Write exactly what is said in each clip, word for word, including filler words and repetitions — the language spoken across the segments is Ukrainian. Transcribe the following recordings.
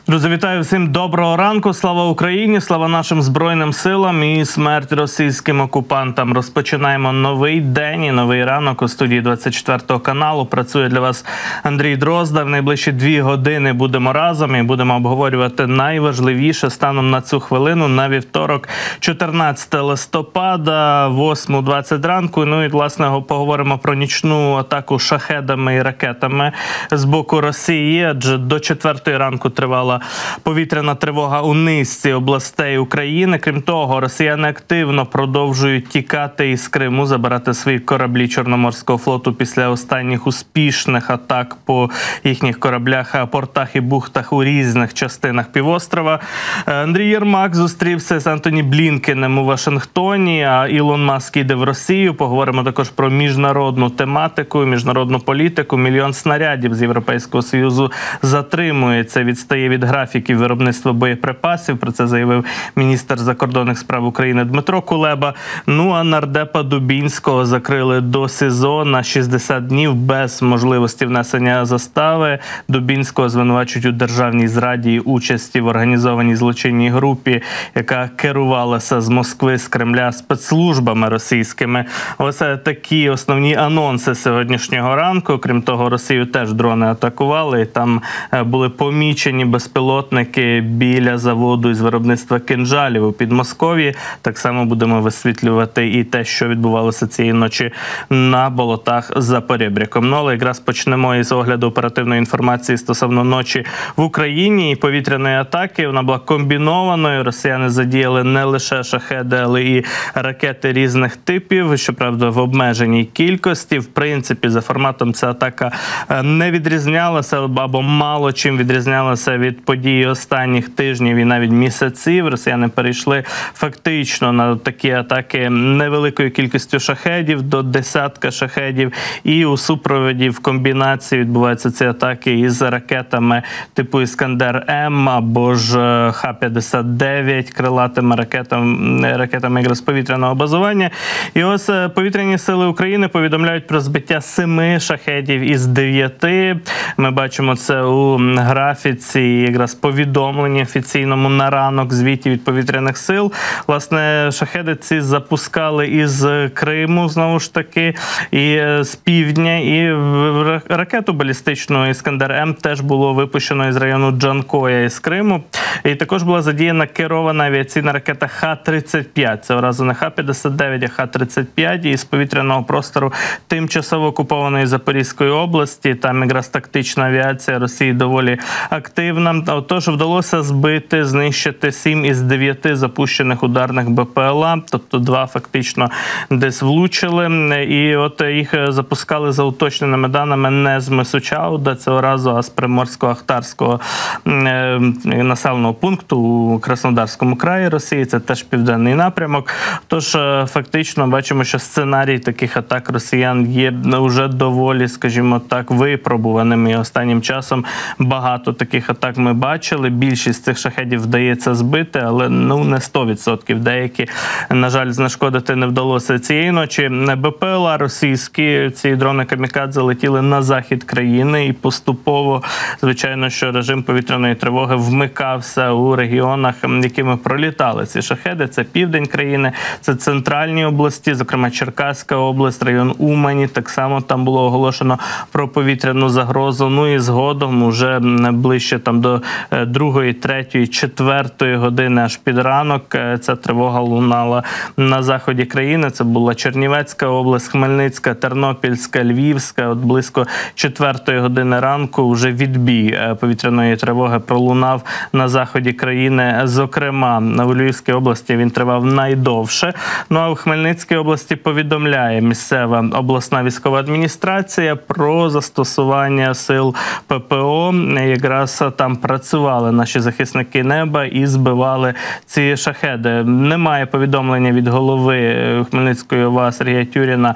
Друзі, вітаю всім доброго ранку. Слава Україні, слава нашим Збройним силам і смерть російським окупантам. Розпочинаємо новий день і новий ранок у студії двадцять четвертого каналу. Працює для вас Андрій Дрозда. В найближчі дві години будемо разом і будемо обговорювати найважливіше станом на цю хвилину на вівторок, чотирнадцяте листопада, восьма двадцять ранку. Ну і, власне, поговоримо про нічну атаку шахедами і ракетами з боку Росії, адже до четвертої ранку тривала повітряна тривога у низці областей України. Крім того, росіяни активно продовжують тікати із Криму, забирати свої кораблі Чорноморського флоту після останніх успішних атак по їхніх кораблях, портах і бухтах у різних частинах півострова. Андрій Єрмак зустрівся з Ентоні Блінкеном у Вашингтоні, а Ілон Маск іде в Росію. Поговоримо також про міжнародну тематику, міжнародну політику. Мільйон снарядів з Європейського Союзу затримується, відстає від графіків виробництва боєприпасів. Про це заявив міністр закордонних справ України Дмитро Кулеба. Ну а нардепа Дубінського закрили до СІЗО на шістдесят днів без можливості внесення застави. Дубінського звинувачують у державній зраді і участі в організованій злочинній групі, яка керувалася з Москви, з Кремля спецслужбами російськими. Ось такі основні анонси сьогоднішнього ранку. Крім того, Росію теж дрони атакували, і там були помічені безпілотники біля заводу із виробництва кинжалів у Підмосков'ї. Так само будемо висвітлювати і те, що відбувалося цієї ночі на болотах за Порєбріком. Ну, але якраз почнемо із огляду оперативної інформації стосовно ночі в Україні і повітряної атаки. Вона була комбінованою. Росіяни задіяли не лише шахеди, але і ракети різних типів, щоправда, в обмеженій кількості. В принципі, за форматом ця атака не відрізнялася або мало чим відрізнялася від подій останніх тижнів і навіть місяців. Росіяни перейшли фактично на такі атаки невеликою кількістю шахедів, до десятка шахедів, і у супроводі в комбінації відбуваються ці атаки із ракетами типу Іскандер-М або ж Х п'ятдесят дев'ять, крилатими ракетами, ракетами якраз повітряного базування. І ось повітряні сили України повідомляють про збиття семи шахедів із дев'яти. Ми бачимо це у графіці, якраз повідомлення офіційному на ранок звіті від повітряних сил. Власне, шахеди ці запускали із Криму, знову ж таки, і з півдня, і ракету балістичну Іскандер-М теж було випущено із району Джанкоя із Криму. І також була задіяна керована авіаційна ракета Х тридцять п'ять. Це одразу не Х п'ятдесят дев'ять, а Х тридцять п'ять. І з повітряного простору тимчасово окупованої Запорізької області. Там якраз тактична авіація Росії доволі активна. Отож, вдалося збити, знищити сім із дев'яти запущених ударних БПЛА, тобто два фактично десь влучили. І от їх запускали за уточненими даними не з Месучауда цього разу, а з Приморсько-Ахтарського населеного пункту у Краснодарському краї Росії. Це теж південний напрямок. Тож, фактично, бачимо, що сценарій таких атак росіян є вже доволі, скажімо так, випробуваним. І останнім часом багато таких атак ми бачили. Більшість цих шахедів вдається збити, але ну не сто відсотків. Деякі, на жаль, знешкодити не вдалося цієї ночі. БПЛА російські, ці дрони камікадзе летіли на захід країни і поступово, звичайно, що режим повітряної тривоги вмикався у регіонах, якими пролітали ці шахеди. Це південь країни, це центральні області, зокрема Черкаська область, район Умані. Так само там було оголошено про повітряну загрозу. Ну і згодом уже ближче там до другої, третьої, четвертої години аж під ранок ця тривога лунала на заході країни. Це була Чернівецька область, Хмельницька, Тернопільська, Львівська. От близько четвертої години ранку вже відбій повітряної тривоги пролунав на заході країни. Зокрема, в Львівській області він тривав найдовше. Ну а в Хмельницькій області повідомляє місцева обласна військова адміністрація про застосування сил ППО. Якраз там працювали наші захисники неба і збивали ці шахеди. Немає повідомлення від голови Хмельницької ОВА Сергія Тюріна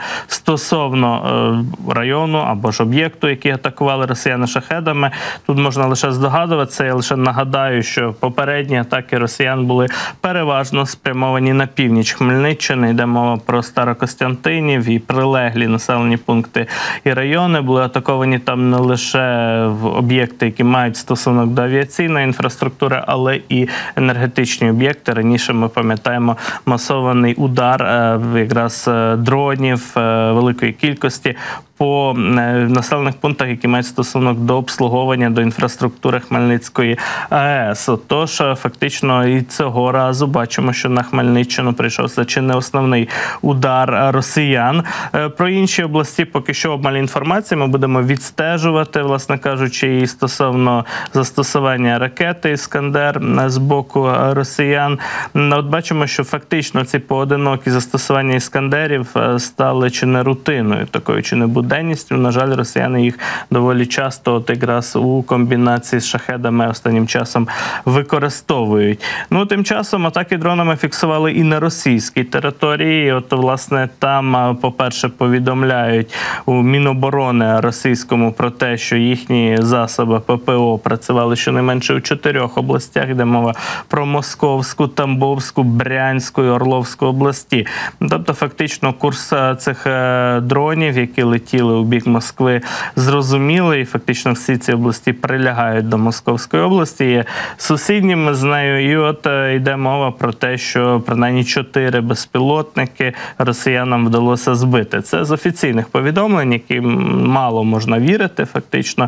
стосовно району або ж об'єкту, який атакували росіяни шахедами. Тут можна лише здогадуватися. Я лише нагадаю, що попередні атаки росіян були переважно спрямовані на північ Хмельниччини. Йде мова про Старокостянтинів і прилеглі населені пункти і райони. Були атаковані там не лише в об'єкти, які мають стосунок щодо авіаційної інфраструктури, але і енергетичні об'єкти. Раніше ми пам'ятаємо масований удар якраз дронів великої кількості по населених пунктах, які мають стосунок до обслуговування, до інфраструктури Хмельницької АЕС. Тож, фактично, і цього разу бачимо, що на Хмельниччину прийшовся чи не основний удар росіян. Про інші області поки що обмаль інформації. Ми будемо відстежувати, власне кажучи, і стосовно застосування ракети «Іскандер» з боку росіян. От бачимо, що фактично ці поодинокі застосування «Іскандерів» стали чи не рутиною такою, чи не буде. На жаль, росіяни їх доволі часто от якраз у комбінації з шахедами останнім часом використовують. Ну, тим часом атаки дронами фіксували і на російській території. От, власне, там, по-перше, повідомляють у Міноборони російському про те, що їхні засоби ППО працювали щонайменше у чотирьох областях. Йде мова про Московську, Тамбовську, Брянську і Орловську області. Тобто, фактично, курс цих дронів, які летіли у бік Москви, зрозуміли, і фактично всі ці області прилягають до Московської області, є сусідніми з нею. І от йде мова про те, що принаймні чотири безпілотники росіянам вдалося збити. Це з офіційних повідомлень, які мало можна вірити, фактично.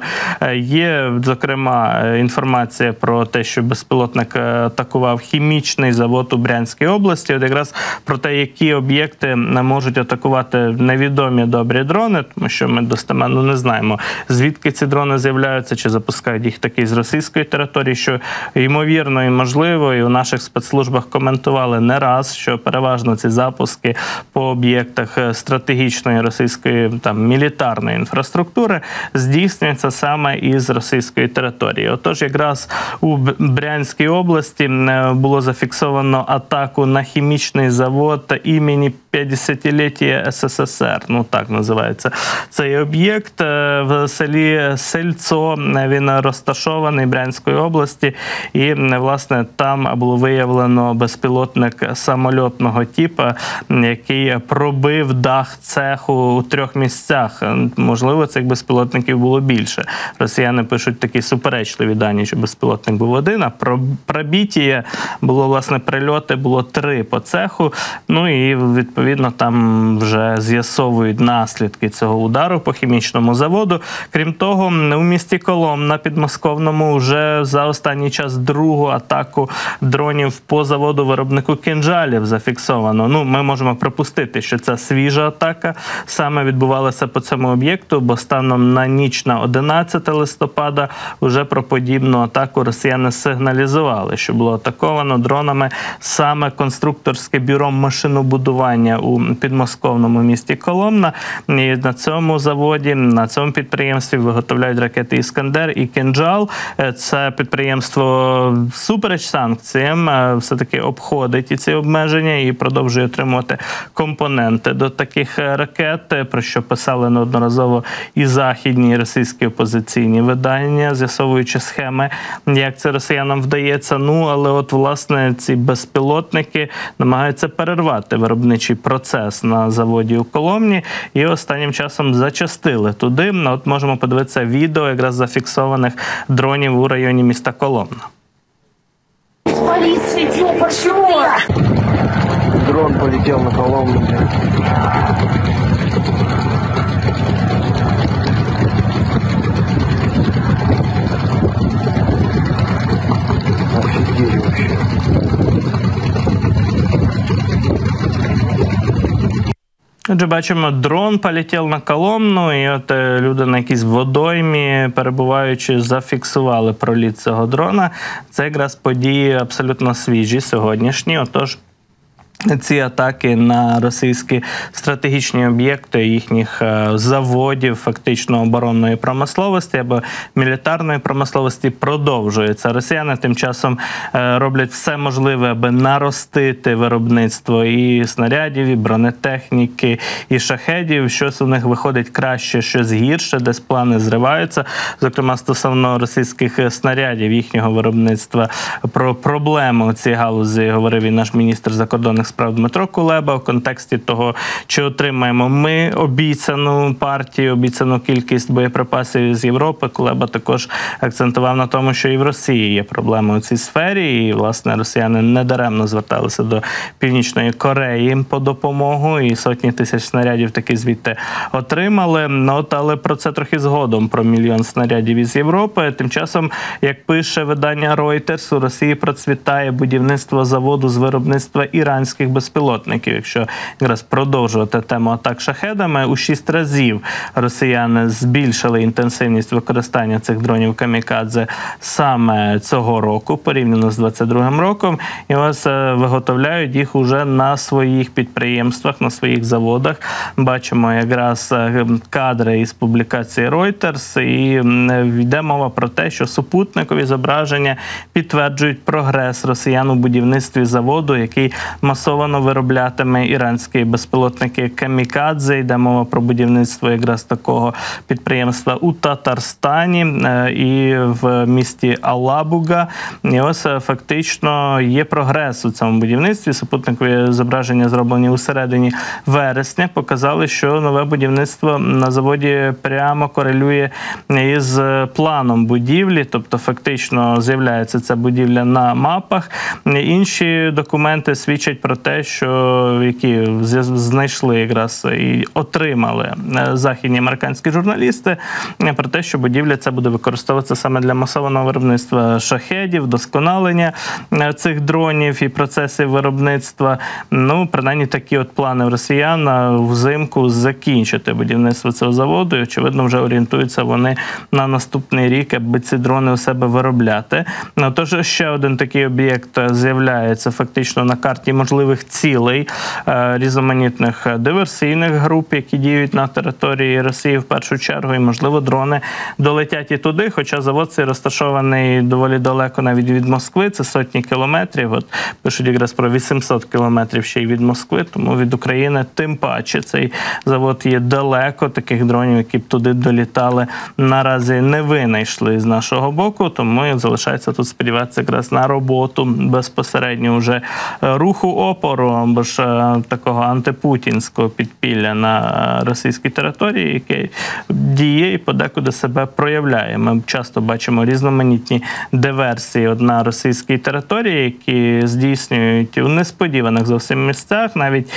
Є, зокрема, інформація про те, що безпілотник атакував хімічний завод у Брянській області. От якраз про те, які об'єкти можуть атакувати невідомі добрі дрони, тому що ми достеменно не знаємо, звідки ці дрони з'являються, чи запускають їх таки з російської території, що ймовірно і можливо, і у наших спецслужбах коментували не раз, що переважно ці запуски по об'єктах стратегічної російської там мілітарної інфраструктури здійснюються саме із російської території. Отож, якраз у Брянській області було зафіксовано атаку на хімічний завод імені п'ятдесятиліття СССР, ну так називається цей об'єкт в селі Сельцо. Він розташований Брянської області, і, власне, там було виявлено безпілотник самольотного типу, який пробив дах цеху у трьох місцях. Можливо, цих безпілотників було більше. Росіяни пишуть такі суперечливі дані, що безпілотник був один, а пробиття було, власне, прильоти було три по цеху. Ну і, відповідно, там вже з'ясовують наслідки цього удару по хімічному заводу. Крім того, у місті Коломна на підмосковному вже за останній час другу атаку дронів по заводу виробнику кинджалів зафіксовано. Ну, ми можемо припустити, що це свіжа атака саме відбувалася по цьому об'єкту, бо станом на ніч на одинадцяте листопада вже про подібну атаку росіяни сигналізували, що було атаковано дронами саме конструкторське бюро машинобудування у підмосковному місті Коломна. І на цьому заводі, на цьому підприємстві виготовляють ракети «Іскандер» і «Кинджал». Це підприємство всупереч санкціям все-таки обходить і ці обмеження і продовжує отримувати компоненти до таких ракет, про що писали неодноразово і західні, і російські опозиційні видання, з'ясовуючи схеми, як це росіянам вдається. Ну, але от, власне, ці безпілотники намагаються перервати виробничий процес на заводі у Коломні і останнім часом зачастили туди. От можемо подивитися відео якраз зафіксованих дронів у районі міста Коломна. Дрон полетел на Коломну. Офигеть вообще. Отже, бачимо, дрон полетів на Коломну, і от люди на якійсь водоймі, перебуваючи, зафіксували проліт цього дрона. Це якраз події абсолютно свіжі, сьогоднішні. Отож, ці атаки на російські стратегічні об'єкти їхніх заводів, фактично оборонної промисловості або мілітарної промисловості продовжуються. Росіяни тим часом роблять все можливе, аби наростити виробництво і снарядів, і бронетехніки, і шахедів. Щось у них виходить краще, щось гірше, десь плани зриваються. Зокрема, стосовно російських снарядів, їхнього виробництва. Про проблему у цій галузі говорив і наш міністр закордонних справ Дмитро Кулеба в контексті того, чи отримаємо ми обіцяну партію, обіцяну кількість боєприпасів з Європи. Кулеба також акцентував на тому, що і в Росії є проблеми у цій сфері, і, власне, росіяни недаремно зверталися до Північної Кореї по допомогу, і сотні тисяч снарядів таки звідти отримали. Ну, от, але про це трохи згодом, про мільйон снарядів із Європи. Тим часом, як пише видання Reuters, у Росії процвітає будівництво заводу з виробництва іранських безпілотників. Якщо якраз продовжувати тему атак шахедами, у шість разів росіяни збільшили інтенсивність використання цих дронів камікадзе саме цього року, порівняно з двадцять другим роком. І ось виготовляють їх уже на своїх підприємствах, на своїх заводах. Бачимо якраз кадри із публікації Reuters, і йде мова про те, що супутникові зображення підтверджують прогрес росіян у будівництві заводу, який масово вироблятиме іранські безпілотники камікадзе. Йде мова про будівництво якраз такого підприємства у Татарстані і в місті Алабуга. І ось фактично є прогрес у цьому будівництві. Супутникові зображення, зроблені у середині вересня, показали, що нове будівництво на заводі прямо корелює із планом будівлі, тобто фактично з'являється ця будівля на мапах. Інші документи свідчать про те, що які знайшли якраз і отримали західні американські журналісти, про те, що будівля ця буде використовуватися саме для масованого виробництва шахедів, досконалення цих дронів і процесів виробництва. Ну, принаймні такі от плани в росіян взимку закінчити будівництво цього заводу, і, очевидно, вже орієнтуються вони на наступний рік, аби ці дрони у себе виробляти. Ну, тож ще один такий об'єкт з'являється фактично на карті можливих цілей е, різноманітних диверсійних груп, які діють на території Росії в першу чергу, і, можливо, дрони долетять і туди, хоча завод цей розташований доволі далеко навіть від Москви, це сотні кілометрів, от пишуть якраз про вісімсот кілометрів ще й від Москви, тому від України тим паче цей завод є далеко, таких дронів, які б туди долітали, наразі не винайшли з нашого боку, тому залишається тут сподіватися якраз на роботу безпосередньо вже руху опору або ж такого антипутінського підпілля на російській території, яке діє і подекуди себе проявляє. Ми часто бачимо різноманітні диверсії на російській території, які здійснюють у несподіваних зовсім місцях, навіть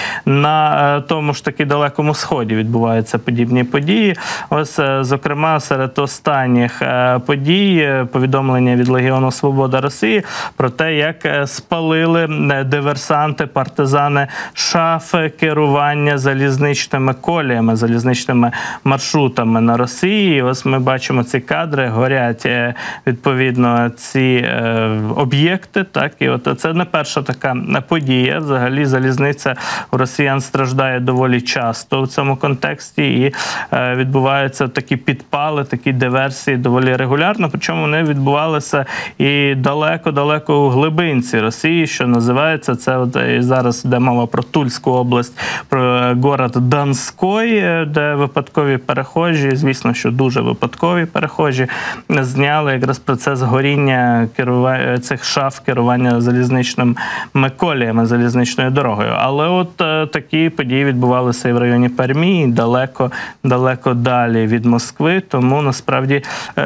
на тому ж таки далекому сході відбуваються подібні події. Ось, зокрема, серед останніх подій повідомлення від Легіону Свобода Росії про те, як спалили диверсанти, партизани шафи керування залізничними коліями, залізничними маршрутами на Росії. Ось ми бачимо ці кадри, горять відповідно ці об'єкти. Так, і от це не перша така подія. Взагалі залізниця у росіян страждає доволі часто в цьому контексті, і відбуваються такі підпали, такі диверсії доволі регулярно, причому вони відбувалися і далеко-далеко у глибинці Росії, що називається, це от і зараз йде мова про Тульську область, про город Донський, де випадкові перехожі, звісно, що дуже випадкові перехожі, зняли якраз процес горіння керування цих шаф керування залізничними коліями, залізничною дорогою. Але от такі події відбувалися і в районі Пермі, далеко, далеко далі від Москви, тому насправді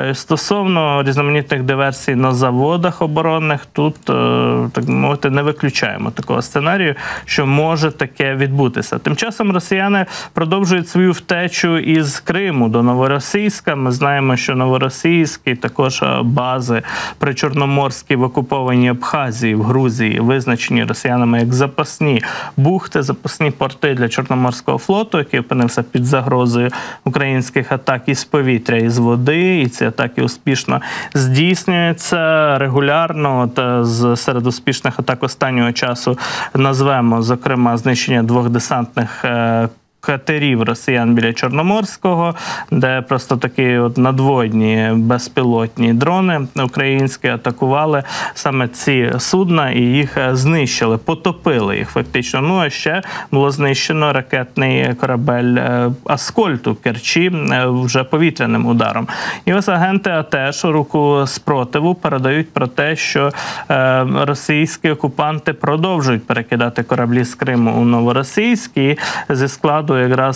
стосовно різноманітних диверсій на заводах оборонних, тут, так мовити, не виключаємо такого сценарію, що може таке відбутися. Тим часом росіяни продовжують свою втечу із Криму до Новоросійська. Ми знаємо, що Новоросійськ і також бази причорноморські в окупованій Абхазії, в Грузії, визначені росіянами як запасні бухти, запасні порти для Чорноморського флоту, який опинився під загрозою українських атак із повітря, із води, і ці атаки успішно здійснюються регулярно. От, з, серед успішних атак останнього часу назвемо, зокрема, знищення двох десантних катерів росіян біля Чорноморського, де просто такі от надводні безпілотні дрони українські атакували саме ці судна і їх знищили, потопили їх фактично. Ну, а ще було знищено ракетний корабель «Аскольд» у Керчі вже повітряним ударом. І ось агенти АТЕШ у руку спротиву передають про те, що російські окупанти продовжують перекидати кораблі з Криму у Новоросійськ, і зі складу якраз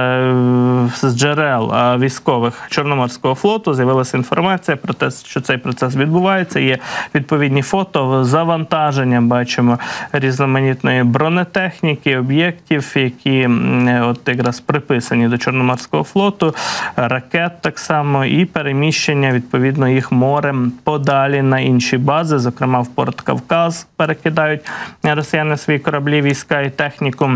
з джерел військових Чорноморського флоту з'явилася інформація про те, що цей процес відбувається. Є відповідні фото, завантаження, бачимо, різноманітної бронетехніки, об'єктів, які от якраз приписані до Чорноморського флоту, ракет так само, і переміщення, відповідно, їх морем подалі на інші бази, зокрема в порт Кавказ перекидають росіяни свої кораблі, війська і техніку.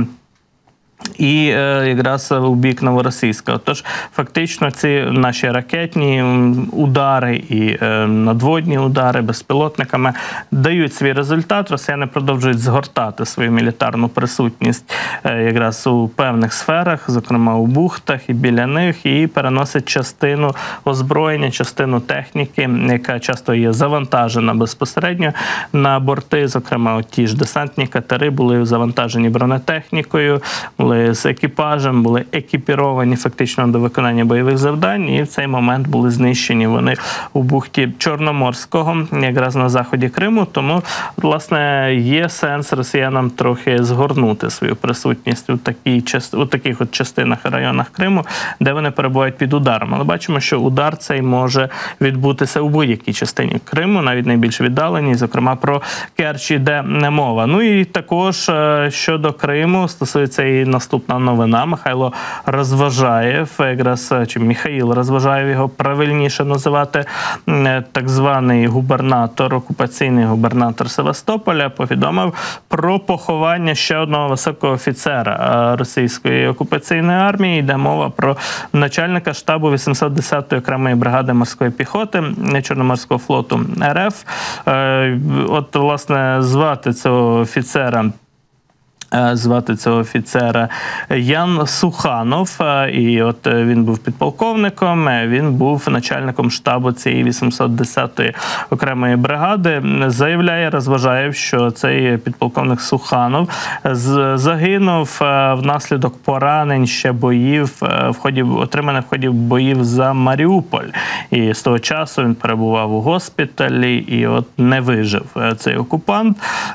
І е, якраз у бік Новоросійська. Тож фактично ці наші ракетні удари і е, надводні удари безпілотниками дають свій результат. Росіяни продовжують згортати свою мілітарну присутність е, якраз у певних сферах, зокрема у бухтах і біля них, і переносять частину озброєння, частину техніки, яка часто є завантажена безпосередньо на борти. Зокрема, от ті ж десантні катери були завантажені бронетехнікою, були з екіпажем, були екіпіровані фактично до виконання бойових завдань, і в цей момент були знищені вони у бухті Чорноморського, якраз на заході Криму. Тому, власне, є сенс росіянам трохи згорнути свою присутність у, такій, у таких от частинах і районах Криму, де вони перебувають під ударом. Але бачимо, що удар цей може відбутися у будь-якій частині Криму, навіть найбільш віддаленій, зокрема про Керч іде мова. Ну і також щодо Криму стосується і наступна новина. Михайло Розважаєв, якраз, чи Михаїл Розважаєв, його правильніше називати, так званий губернатор, окупаційний губернатор Севастополя, повідомив про поховання ще одного високого офіцера російської окупаційної армії. Йде мова про начальника штабу вісімсот десятої окремої бригади морської піхоти Чорноморського флоту РФ. От, власне, звати цього офіцера Звати цього офіцера Ян Суханов, і от він був підполковником, він був начальником штабу цієї вісімсот десятої окремої бригади. Заявляє Розважаєв, що цей підполковник Суханов загинув внаслідок поранень ще боїв, в ході, отриманих в ході боїв за Маріуполь. І з того часу він перебував у госпіталі і от не вижив цей окупант.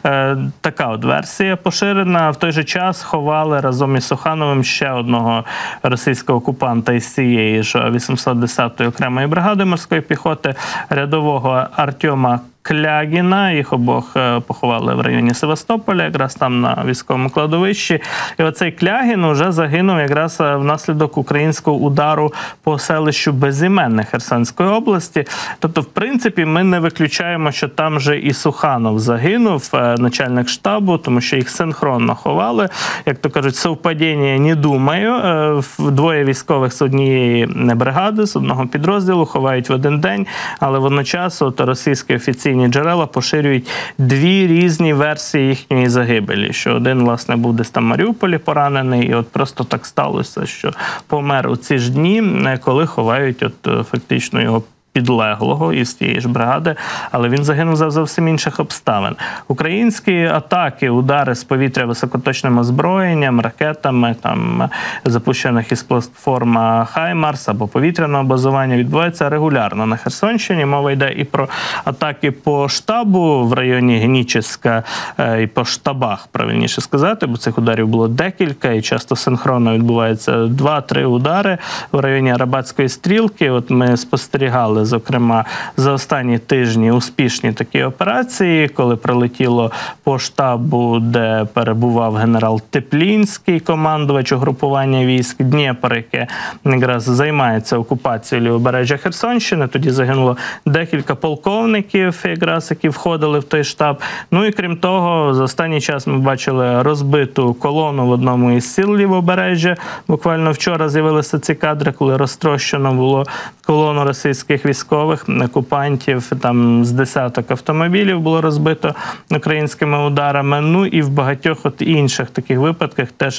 Така от версія поширена. В той же час ховали разом із Сухановим ще одного російського окупанта із цієї ж вісімсот десятої окремої бригади морської піхоти, рядового Артема Клягіна. Їх обох поховали в районі Севастополя, якраз там на військовому кладовищі. І оцей Клягін уже загинув якраз внаслідок українського удару по селищу Безіменне Херсонської області. Тобто, в принципі, ми не виключаємо, що там же і Суханов загинув, начальник штабу, тому що їх синхронно ховали. Як то кажуть, совпадіння не думаю. Двоє військових з однієї бригади, з одного підрозділу ховають в один день, але водночас от російські офіційні джерела поширюють дві різні версії їхньої загибелі. Що один, власне, був десь там в Маріуполі поранений, і от просто так сталося, що помер у ці ж дні, коли ховають от фактично його підлеглого із тієї ж бригади, але він загинув за зовсім інших обставин. Українські атаки, удари з повітря високоточним озброєнням, ракетами, там, запущених із платформа «Хаймарс» або повітряного базування, відбуваються регулярно на Херсонщині. Мова йде і про атаки по штабу в районі Генічеська, і по штабах, правильніше сказати, бо цих ударів було декілька, і часто синхронно відбуваються два-три удари в районі Арабатської стрілки. От ми спостерігали, зокрема, за останні тижні успішні такі операції, коли прилетіло по штабу, де перебував генерал Теплінський, командувач угрупування військ Дніпр, яке якраз займається окупацією лівобережжя Херсонщини. Тоді загинуло декілька полковників, якраз, які входили в той штаб. Ну і крім того, за останній час ми бачили розбиту колону в одному із сіл лівобережжя. Буквально вчора з'явилися ці кадри, коли розтрощено було колону російських військ військових окупантів, там з десяток автомобілів було розбито українськими ударами. Ну і в багатьох от інших таких випадках теж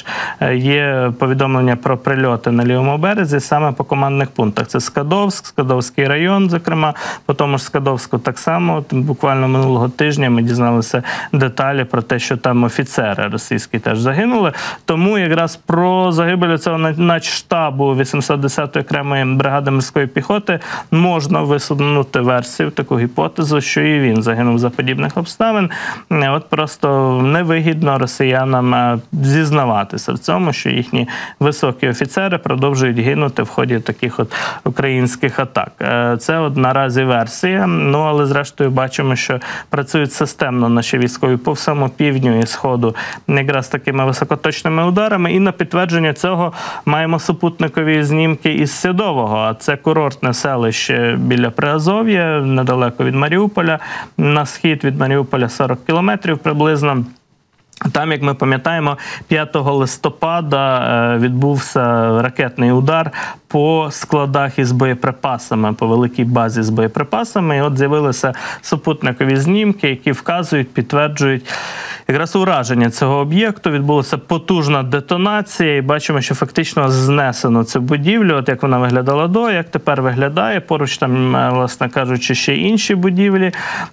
є повідомлення про прильоти на лівому березі, саме по командних пунктах. Це Скадовськ, Скадовський район, зокрема, по тому ж Скадовську так само. От буквально минулого тижня ми дізналися деталі про те, що там офіцери російські теж загинули. Тому якраз про загибель цього начштабу вісімсот десятої окремої бригади морської піхоти можна висунути версію, таку гіпотезу, що і він загинув за подібних обставин. От просто невигідно росіянам зізнаватися в цьому, що їхні високі офіцери продовжують гинути в ході таких от українських атак. Це от наразі версія, ну але зрештою бачимо, що працюють системно наші військові по всьому півдню і сходу якраз такими високоточними ударами, і на підтвердження цього маємо супутникові знімки із Сідового, а це курортне селище біля Приазов'я, недалеко від Маріуполя, на схід від Маріуполя сорок кілометрів приблизно. Там, як ми пам'ятаємо, п'ятого листопада відбувся ракетний удар по складах із боєприпасами, по великій базі з боєприпасами. І от з'явилися супутникові знімки, які вказують, підтверджують якраз ураження цього об'єкту. Відбулася потужна детонація, і бачимо, що фактично знесено цю будівлю, от як вона виглядала до, як тепер виглядає. Поруч там, власне кажучи, ще інші будівлі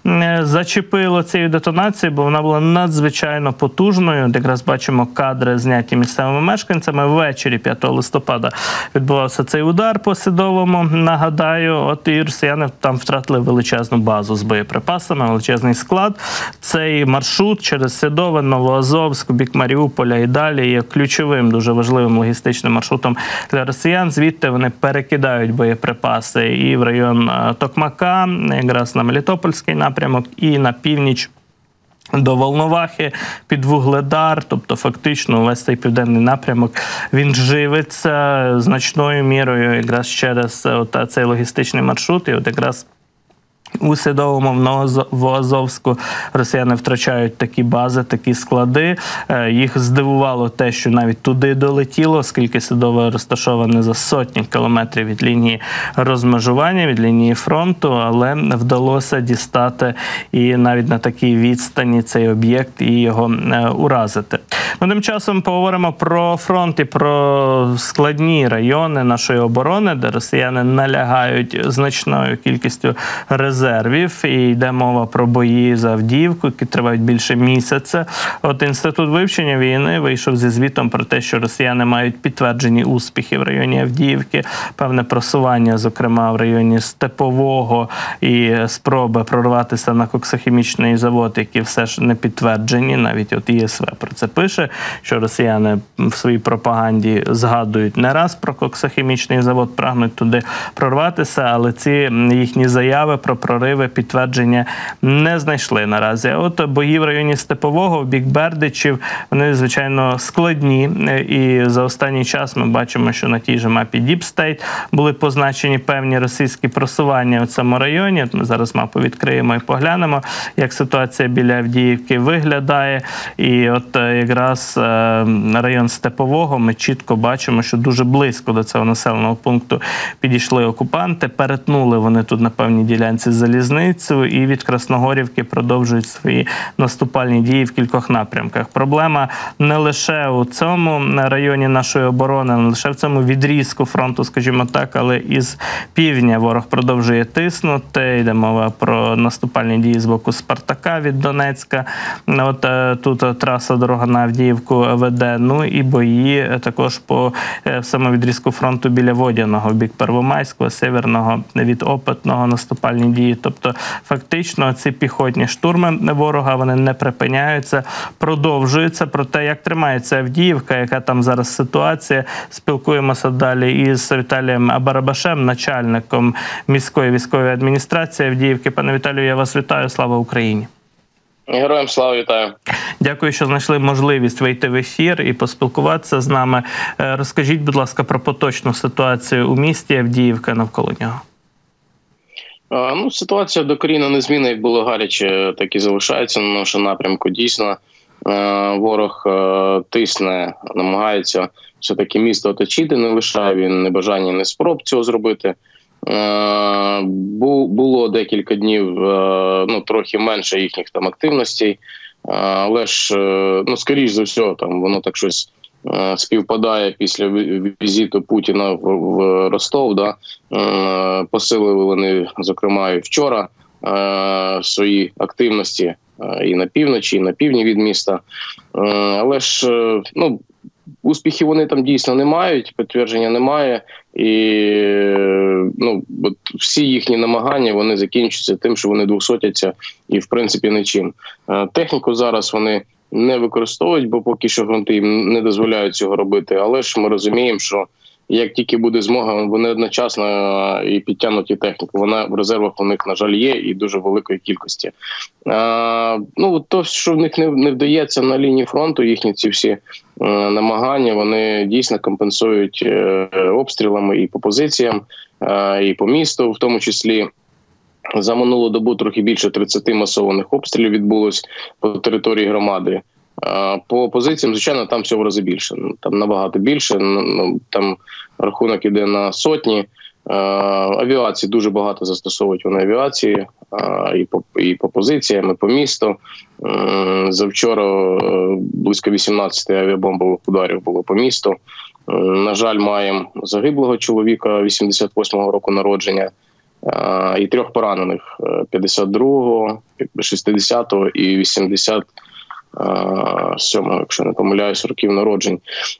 зачепило цією детонацією, бо вона була надзвичайно потужною. От якраз бачимо кадри, зняті місцевими мешканцями. Ввечері п'ятого листопада відбувався цей удар по Сідовому, нагадаю. От і росіяни там втратили величезну базу з боєприпасами, величезний склад. Цей маршрут через Сідове, Новоазовськ, бік Маріуполя і далі є ключовим, дуже важливим логістичним маршрутом для росіян. Звідти вони перекидають боєприпаси і в район Токмака, якраз на Мелітопольський напрямок, і на північ до Волновахи, під Вугледар, тобто фактично весь цей південний напрямок, він живиться значною мірою якраз через от цей логістичний маршрут, і от якраз у Сідовому, в Новоазовську росіяни втрачають такі бази, такі склади. Їх здивувало те, що навіть туди долетіло, оскільки Сідове розташоване за сотні кілометрів від лінії розмежування, від лінії фронту, але вдалося дістати і навіть на такій відстані цей об'єкт і його уразити. Ну, тим часом поговоримо про фронт і про складні райони нашої оборони, де росіяни налягають значною кількістю резервів. І йде мова про бої за Авдіївку, які тривають більше місяця. От Інститут вивчення війни вийшов зі звітом про те, що росіяни мають підтверджені успіхи в районі Авдіївки, певне просування, зокрема, в районі Степового, і спроби прорватися на коксохімічний завод, які все ж не підтверджені. Навіть от І С В про це пише, що росіяни в своїй пропаганді згадують не раз про коксохімічний завод, прагнуть туди прорватися, але ці їхні заяви про прориви, підтвердження не знайшли наразі. А от бої в районі Степового, в бік Бердичів, вони, звичайно, складні. І за останній час ми бачимо, що на тій же мапі Deep State були позначені певні російські просування у цьому районі. От ми зараз мапу відкриємо і поглянемо, як ситуація біля Авдіївки виглядає. І от якраз район Степового ми чітко бачимо, що дуже близько до цього населеного пункту підійшли окупанти, перетнули вони тут на певній ділянці залізницю і від Красногорівки продовжують свої наступальні дії в кількох напрямках. Проблема не лише у цьому районі нашої оборони, не лише в цьому відрізку фронту, скажімо так, але із півдня ворог продовжує тиснути. Йде мова про наступальні дії з боку Спартака від Донецька. От тут траса дорога на Авдіївку веде. Ну і бої також по самому відрізку фронту біля Водяного, в бік Первомайського, Северного, від Опитного наступальні дії. Тобто фактично ці піхотні штурми ворога, вони не припиняються, продовжуються. Про те, як тримається Авдіївка, яка там зараз ситуація, спілкуємося далі із Віталієм Барабашем, начальником міської військової адміністрації Авдіївки. Пане Віталію, я вас вітаю. Слава Україні! Героям слава, вітаю. Дякую, що знайшли можливість вийти в ефір і поспілкуватися з нами. Розкажіть, будь ласка, про поточну ситуацію у місті Авдіївка, навколо нього. Ну, ситуація докорінно незмінна, як було гаряче, так і залишається на нашому напрямку. Дійсно, ворог тисне, намагається все-таки місто оточити, не лишає він ні бажання, ні спроб цього зробити. Було декілька днів, ну, трохи менше їхніх там активностей, але ж, ну, скоріш за все, там воно так щось співпадає після візиту Путіна в, в Ростов. Да? Посилили вони, зокрема, і вчора свої активності і на півночі, і на півдні від міста. Але ж, ну, успіхів вони там дійсно не мають, підтвердження немає. І, ну, от всі їхні намагання, вони закінчуються тим, що вони двохсотяться і, в принципі, нічим. Техніку зараз вони не використовують, бо поки що фронти їм не дозволяють цього робити. Але ж ми розуміємо, що як тільки буде змога, вони одночасно і підтягнуть і техніку. Вона в резервах у них, на жаль, є і дуже великої кількості. А, ну, то, що в них не, не вдається на лінії фронту, їхні ці всі е, намагання, вони дійсно компенсують е, обстрілами і по позиціям, е, і по місту, в тому числі. За минулу добу трохи більше тридцяти масованих обстрілів відбулось по території громади. По позиціям, звичайно, там всього в рази більше. Там набагато більше. Там рахунок іде на сотні. Авіації дуже багато застосовують вони авіації і по, і по позиціям, і по місту. Завчора близько вісімнадцяти авіабомбових ударів було по місту. На жаль, маємо загиблого чоловіка вісімдесят восьмого року народження і трьох поранених п'ятдесят другого, шістдесятого і вісімдесят сьомого, якщо не помиляюсь, років народжень.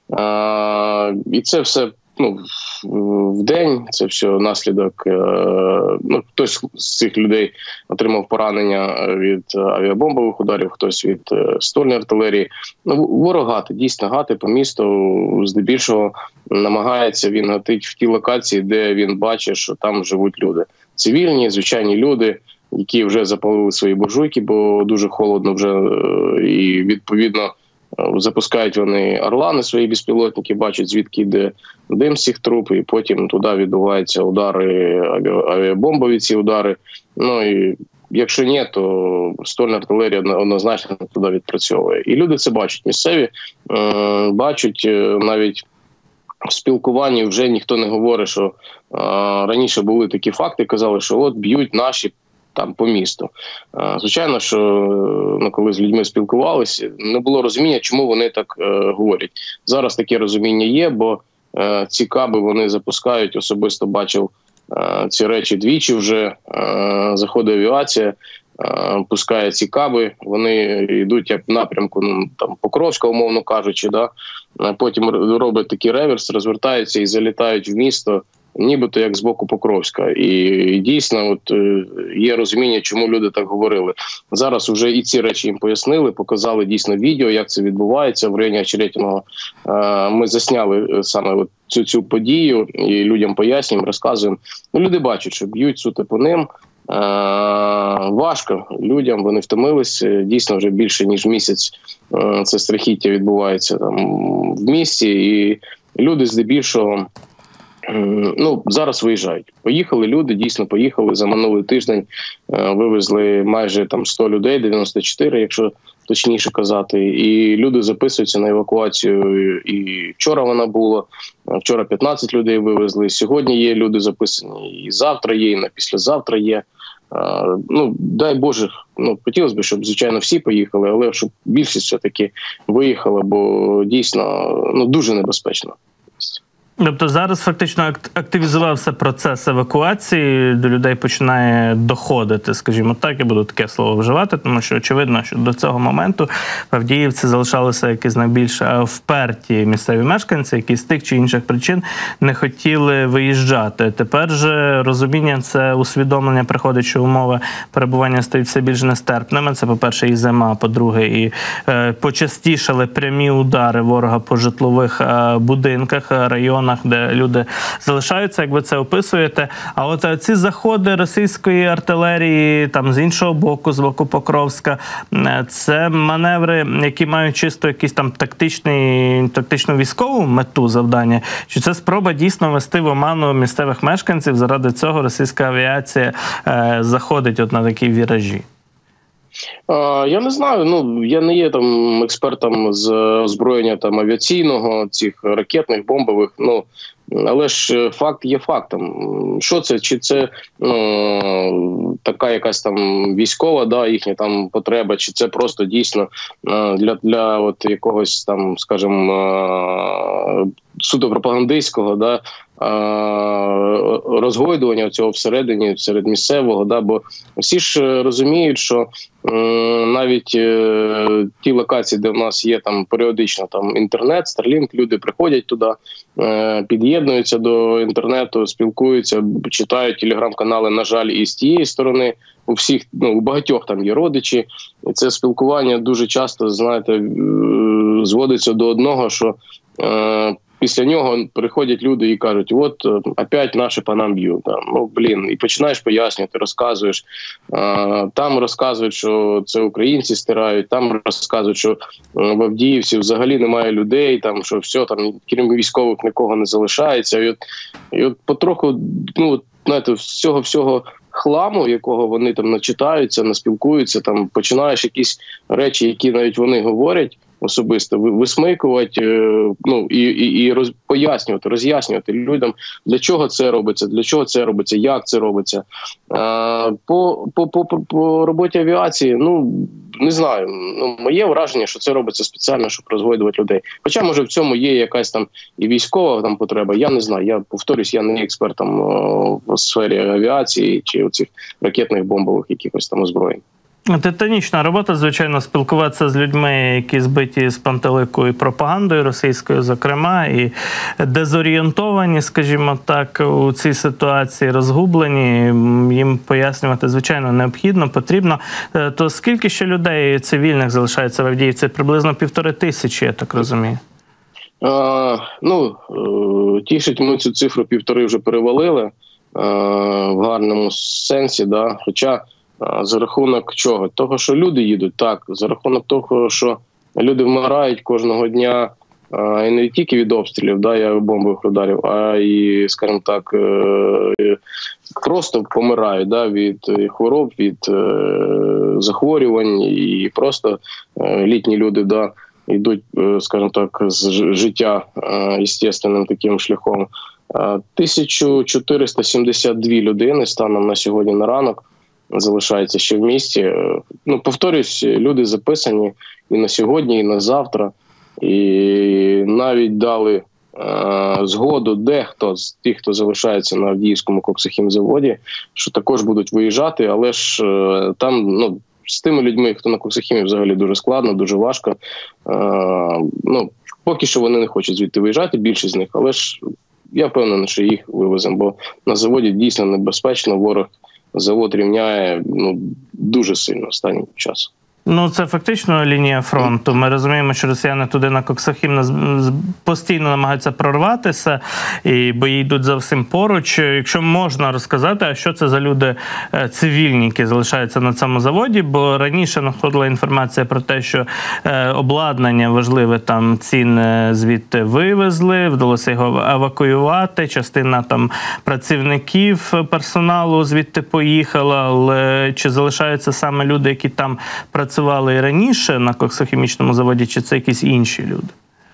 І це все, ну, в день, це все наслідок. Ну, хтось з цих людей отримав поранення від авіабомбових ударів, хтось від ствольної артилерії. Ну, ворог гатить, дійсно гатить по місту, здебільшого намагається він гатити в ті локації, де він бачить, що там живуть люди. Цивільні, звичайні люди, які вже запалили свої буржуйки, бо дуже холодно вже, і відповідно запускають вони орлани, свої безпілотники, бачать, звідки йде дим з цих труб, і потім туди відбуваються удари, авіабомбові ці удари. Ну і якщо ні, то ствольна артилерія однозначно туди відпрацьовує. І люди це бачать, місцеві бачать, навіть в спілкуванні вже ніхто не говорить, що раніше були такі факти, казали, що от б'ють наші там по місту. Звичайно, що, ну, коли з людьми спілкувалися, не було розуміння, чому вони так е, говорять. Зараз таке розуміння є, бо е, ці каби вони запускають, особисто бачив е, ці речі двічі вже, е, заходить авіація, е, пускає ці каби, вони йдуть як в напрямку, ну, там, Покровська, умовно кажучи, да? Потім роблять такий реверс, розвертаються і залітають в місто, нібито як з боку Покровська. І, і дійсно от, є розуміння, чому люди так говорили. Зараз вже і ці речі їм пояснили, показали дійсно відео, як це відбувається в районі Очеретиного. Ми засняли саме от цю, цю подію і людям пояснюємо, розказуємо. Ну, люди бачать, що б'ють суто по ним. Важко людям, вони втомилися. Дійсно, вже більше ніж місяць це страхіття відбувається там в місті. І люди здебільшого, ну, зараз виїжджають. Поїхали люди, дійсно поїхали. За минулий тиждень е, вивезли майже там сто людей, дев'яносто чотири, якщо точніше казати. І люди записуються на евакуацію. І вчора вона була, вчора п'ятнадцять людей вивезли. Сьогодні є люди записані, і завтра є, і на післязавтра є. Е, ну, дай Боже, ну, хотілося б, щоб, звичайно, всі поїхали, але щоб більшість все-таки виїхала, бо дійсно, ну, дуже небезпечно. Тобто зараз фактично активізувався процес евакуації, до людей починає доходити, скажімо так, я буду таке слово вживати, тому що очевидно, що до цього моменту в Авдіївці залишалися якісь найбільш вперті місцеві мешканці, які з тих чи інших причин не хотіли виїжджати. Тепер же розуміння, це усвідомлення приходить, що умови перебування стають все більш нестерпними. Це, по-перше, і зима, по-друге, і е, почастішали прямі удари ворога по житлових е, будинках, районах, де люди залишаються, як ви це описуєте. А от ці заходи російської артилерії там з іншого боку, з боку Покровська, це маневри, які мають чисто якийсь там тактичний, тактичну військову мету завдання? Чи це спроба дійсно вести в оману місцевих мешканців? Заради цього російська авіація е, заходить от на такі віражі? А, я не знаю, ну я не є там експертом з озброєння там авіаційного, цих ракетних, бомбових. Ну але ж факт є фактом. Що це? Чи це ну, така якась там військова, да, їхня там потреба, чи це просто дійсно для для от якогось там, скажімо, суто пропагандистського, да, розгойдування цього всередині, серед місцевого, да, бо всі ж розуміють, що навіть ті локації, де в нас є там періодично там інтернет, Starlink, люди приходять туди, під'єднуються до інтернету, спілкуються, читають телеграм-канали, на жаль, і з тієї сторони. У всіх, ну, у багатьох там є родичі, і це спілкування дуже часто, знаєте, зводиться до одного, що е, після нього приходять люди і кажуть, от опять наші по нам б'ють. Ну, блін, і починаєш пояснювати, розказуєш. Е, там розказують, що це українці стирають, там розказують, що в Авдіївці взагалі немає людей, там, що все, там, крім військових нікого не залишається. І от, і от потроху, ну, знаєте, з цього всього хламу, якого вони там начитаються, наспілкуються, там починаєш якісь речі, які навіть вони говорять особисто, висмикувати, ну і, і, і роз, пояснювати, роз'яснювати людям, для чого це робиться, для чого це робиться, як це робиться. А, по, по, по, по роботі авіації, ну, не знаю, ну, моє враження, що це робиться спеціально, щоб розгойдувати людей. Хоча, може, в цьому є якась там і військова там потреба, я не знаю, я повторюсь, я не є експертом о, в сфері авіації чи оцих ракетних бомбових якихось там озброєнь. Титанічна робота, звичайно, спілкуватися з людьми, які збиті з пантелику і пропагандою російською, зокрема, і дезорієнтовані, скажімо так, у цій ситуації, розгублені, їм пояснювати, звичайно, необхідно, потрібно. То скільки ще людей цивільних залишається в Авдіївці? Приблизно півтори тисячі, я так розумію. А, ну, тішить, ми цю цифру півтори вже перевалили, а, в гарному сенсі, да, хоча за рахунок чого? Того, що люди їдуть, так. За рахунок того, що люди вмирають кожного дня, і не тільки від обстрілів, да, я бомбових ударів, а і, скажімо так, просто помирають, да, від хвороб, від захворювань, і просто літні люди, да, йдуть, скажімо так, з життя естественним таким шляхом. тисяча чотириста сімдесят дві людини станом на сьогодні на ранок залишається ще в місті. Ну, повторюсь, люди записані і на сьогодні, і на завтра. І навіть дали е, згоду дехто з тих, хто залишається на Авдіївському коксохімзаводі, що також будуть виїжджати, але ж е, там, ну, з тими людьми, хто на коксохімі, взагалі дуже складно, дуже важко. Е, ну, поки що вони не хочуть звідти виїжджати, більшість з них, але ж я впевнений, що їх вивеземо, бо на заводі дійсно небезпечно, ворог завод рівняє, ну, дуже сильно останнім часом. Ну, це фактично лінія фронту. Ми розуміємо, що росіяни туди на Коксохім постійно намагаються прорватися, і бої йдуть зовсім поруч. Якщо можна розказати, а що це за люди цивільні, які залишаються на цьому заводі, бо раніше надходила інформація про те, що обладнання важливе там цінне звідти вивезли, вдалося його евакуювати, частина там працівників персоналу звідти поїхала, але чи залишаються саме люди, які там працюють працювали і раніше на коксохімічному заводі, чи це якісь інші люди?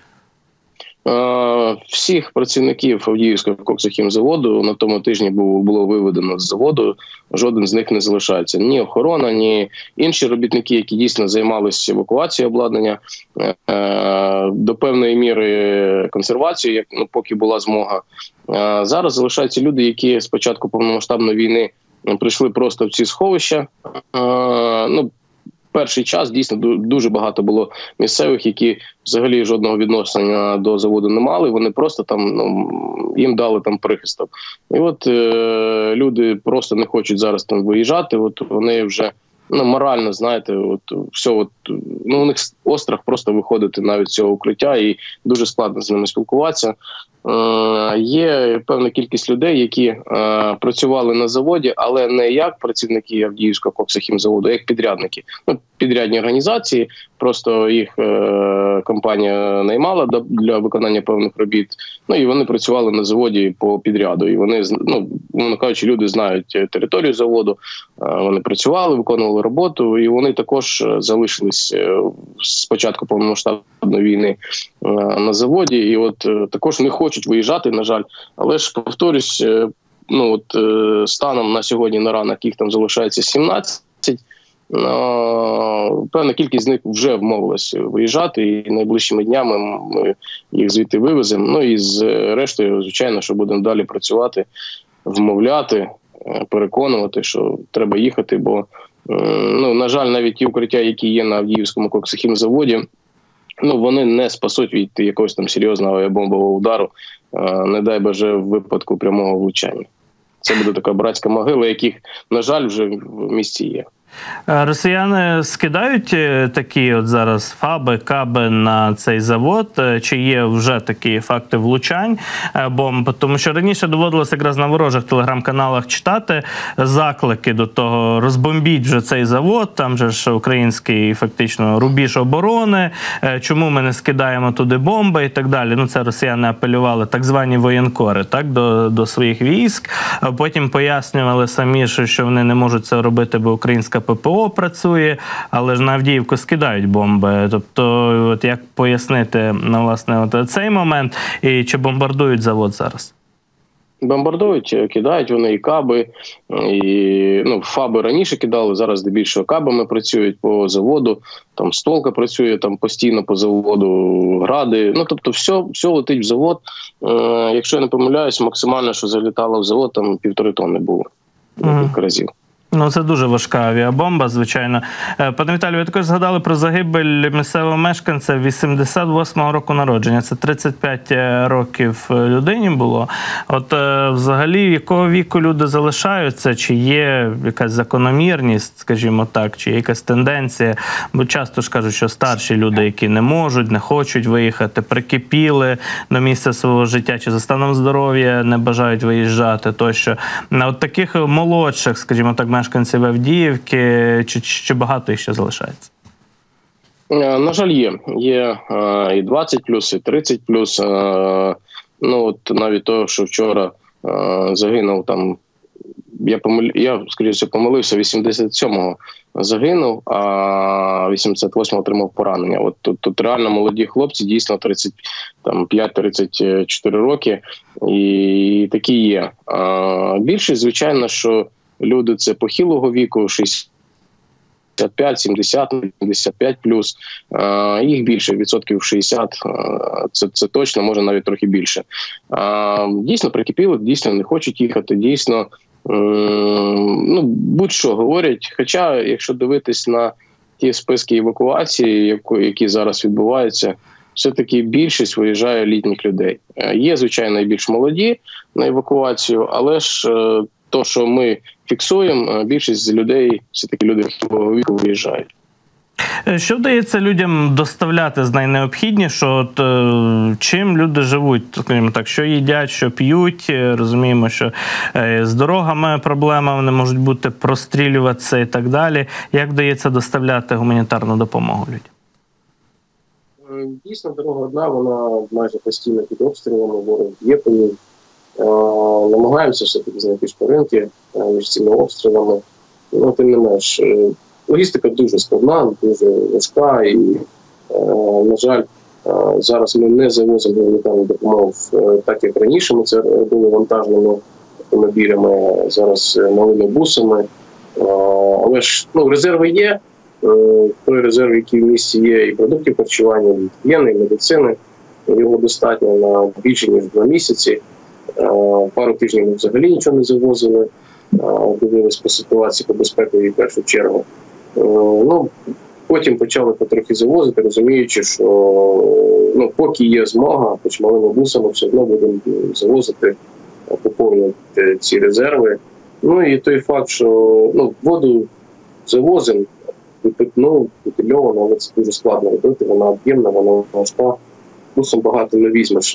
Всіх працівників Авдіївського коксохімзаводу на тому тижні було виведено з заводу, жоден з них не залишається. Ні охорона, ні інші робітники, які дійсно займалися евакуацією обладнання, до певної міри консервацією, як, ну, поки була змога. Зараз залишаються люди, які з початку повномасштабної війни прийшли просто в ці сховища. Ну, перший час дійсно дуже багато було місцевих, які взагалі жодного відношення до заводу не мали. Вони просто там, ну, їм дали там прихисток. І от е, люди просто не хочуть зараз там виїжджати. От вони вже, ну, морально, знаєте, от все, от, ну, у них острах просто виходити навіть з цього укриття, і дуже складно з ними спілкуватися. Е, є певна кількість людей, які е, працювали на заводі, але не як працівники Авдіївського коксохімзаводу, а як підрядники. Ну, підрядні організації, просто їх е, компанія наймала до, для виконання певних робіт, ну і вони працювали на заводі по підряду. І вони, ну, мовно кажучи, люди знають територію заводу, е, вони працювали, виконували почали роботу, і вони також залишились з початку повномасштабної війни на заводі, і от також не хочуть виїжджати, на жаль. Але ж, повторюсь, ну от станом на сьогодні на ранок їх там залишається сімнадцять. Певна кількість з них вже вмовилась виїжджати, і найближчими днями ми їх звідти вивеземо. Ну і з рештою, звичайно, що будемо далі працювати, вмовляти, переконувати, що треба їхати, бо, ну, на жаль, навіть ті укриття, які є на Авдіївському коксохімзаводі, ну, вони не спасуть від якогось там серйозного авіабомбового удару, не дай боже, в випадку прямого влучання. Це буде така братська могила, яких, на жаль, вже в місті є. Росіяни скидають такі от зараз фаби, каби на цей завод? Чи є вже такі факти влучань бомб? Тому що раніше доводилося якраз на ворожих телеграм-каналах читати заклики до того: розбомбіть вже цей завод, там же ж український фактично рубіж оборони, чому ми не скидаємо туди бомби і так далі. Ну, це росіяни апелювали, так звані воєнкори, так, до, до своїх військ. Потім пояснювали самі, що вони не можуть це робити, бо українська ППО працює, але ж на Авдіївку скидають бомби. Тобто, от як пояснити, ну, власне, от цей момент, і чи бомбардують завод зараз? Бомбардують, кидають вони і каби, і, ну, фаби раніше кидали, зараз здебільшого кабами працюють по заводу, там стволка працює там постійно по заводу, гради, ну, тобто все, все летить в завод. Е, якщо я не помиляюсь, максимально, що залітало в завод, там півтори тонни було декілька mm. разів. Ну, це дуже важка авіабомба, звичайно. Пане Віталію, ви також згадали про загибель місцевого мешканця вісімдесят восьмого року народження. Це тридцять п'ять років людині було. От взагалі, якого віку люди залишаються? Чи є якась закономірність, скажімо так, чи є якась тенденція? Бо часто ж кажуть, що старші люди, які не можуть, не хочуть виїхати, прикипіли до місця свого життя, чи за станом здоров'я не бажають виїжджати, тощо. От таких молодших, скажімо так, мешканців Авдіївки, чи, чи багато їх ще залишається? На жаль, є. Є е, і двадцять плюс, і тридцять плюс. Е, ну, от навіть того, що вчора е, загинув там, я, помил... я скоріше, помилився, вісімдесят сьомого загинув, а вісімдесят восьмого отримав поранення. От тут, тут реально молоді хлопці, дійсно тридцять п'ять - тридцять чотири роки, і такі є. А більшість, звичайно, що люди це похилого віку, шістдесят п'ять, сімдесят, сімдесят п'ять плюс, їх більше, відсотків шістдесят, це, це точно, може навіть трохи більше. Дійсно прикипіли, дійсно не хочуть їхати, дійсно, ну, будь-що говорять. Хоча, якщо дивитись на ті списки евакуації, які зараз відбуваються, все-таки більшість виїжджає літніх людей. Є, звичайно, і більш молоді на евакуацію, але ж то, що ми фіксуємо, більшість людей, все-таки люди хилого віку виїжджають. Що вдається людям доставляти з найнеобхіднішого? От, е, чим люди живуть, скажімо так, що їдять, що п'ють? Розуміємо, що е, з дорогами проблема, вони можуть бути, прострілюватися і так далі. Як вдається доставляти гуманітарну допомогу людям? Дійсно, дорога одна, вона майже постійно під обстрілами, ворог є по ній. Намагаємося все-таки знайти шпаринки між цими обстрілами. Ну, тим не менш, логістика дуже складна, дуже важка і, на жаль, зараз ми не завозимо гуманітарну допомогу так, як раніше. Ми це робили вантажними автомобілями, зараз малими бусами. Але ж, ну, резерви є. Той резерв, який в місті є, і продуктів харчування, і гігієни, і медицини, його достатньо на більше, ніж два місяці. Пару тижнів ми взагалі нічого не завозили, дивились по ситуації, по безпековій в першу чергу. Ну, потім почали потрохи завозити, розуміючи, що, ну, поки є змога, хоч малими бусами все одно будемо завозити, поповнювати ці резерви. Ну і той факт, що, ну, воду завозимо, питну, бутильовану, але це дуже складно робити, вона об'ємна, вона важка, бусом багато не візьмеш.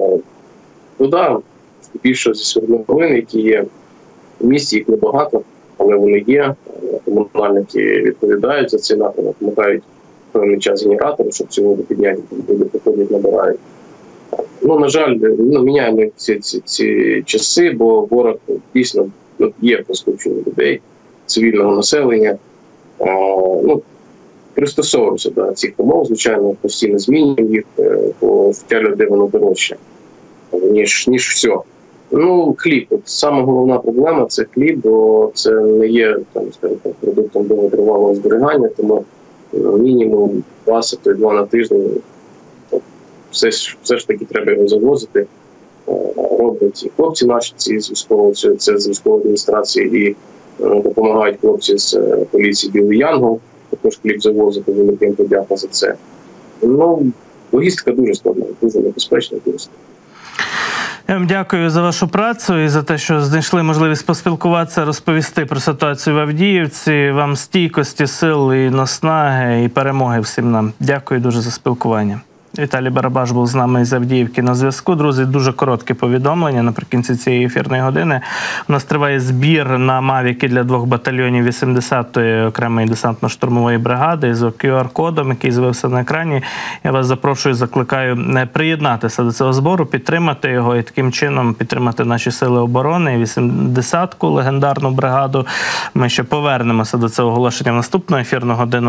Вода, більше зі свердловин, які є в місті, їх небагато, але вони є. Комунальники відповідають за цей напрямок, вимагають певний час генератори, щоб цю воду підняти, люди приходять, набирають. Ну, на жаль, ну, міняємо ці, ці, ці часи, бо ворог дійсно, ну, є по скупченню людей, цивільного населення. ну, пристосовуємося до цих умов, звичайно, постійно змінюємо їх, бо життя людей воно дорожче, ніж, ніж все. Ну, хліб. От саме головна проблема – це хліб, бо це не є, там, скажімо, продуктом довготривалого зберігання, тому мінімум два на тиждень. Все, все ж таки треба його завозити. Роблять і хлопці наші ці з військової, це з військової адміністрації, і допомагають хлопці з поліції Білий Янгол, також хліб завозити, великим подяка за це. Ну, логістика дуже складна, дуже небезпечна, дуже складна. Я вам дякую за вашу працю і за те, що знайшли можливість поспілкуватися, розповісти про ситуацію в Авдіївці. Вам стійкості, сил і наснаги, і перемоги всім нам. Дякую дуже за спілкування. Віталій Барабаш був з нами із Авдіївки на зв'язку. Друзі, дуже коротке повідомлення наприкінці цієї ефірної години. У нас триває збір на мавіки для двох батальйонів вісімдесятої окремої десантно-штурмової бригади з кю ар-кодом, який з'явився на екрані. Я вас запрошую, закликаю приєднатися до цього збору, підтримати його і таким чином підтримати наші сили оборони, вісімдесятку, легендарну бригаду. Ми ще повернемося до цього оголошення в наступну ефірну годину.